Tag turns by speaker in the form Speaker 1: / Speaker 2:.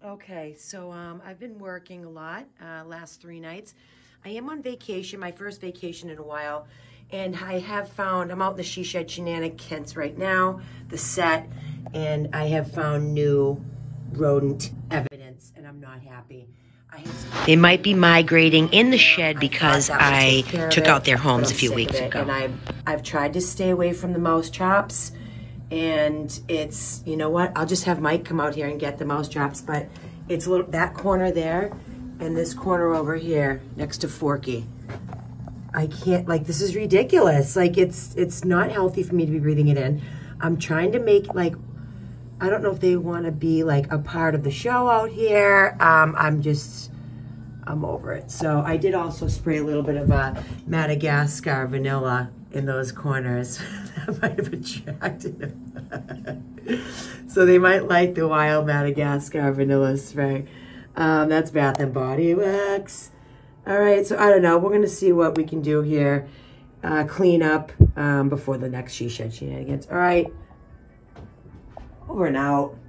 Speaker 1: Okay, so I've been working a lot last 3 nights. I am on vacation, my first vacation in a while, and I have found, I'm out in the She Shed Shenanigans right now, the set, and I have found new rodent evidence, and I'm not happy. They might be migrating in the shed because I took out their homes a few weeks ago. And I've tried to stay away from the mouse traps. And it's, you know what, I'll just have Mike come out here and get the mouse traps, but it's a little, that corner there and this corner over here next to Forky. I can't, like, this is ridiculous. Like, it's not healthy for me to be breathing it in. I'm trying to make, like, I don't know if they want to be, like, a part of the show out here. I'm over it. So I did also spray a little bit of Madagascar vanilla in those corners. That might have attracted them. So they might like the wild Madagascar vanilla spray. That's Bath and Body Works. All right, so I don't know. We're going to see what we can do here. Clean up before the next She Shed Shenanigans. All right. Over and out.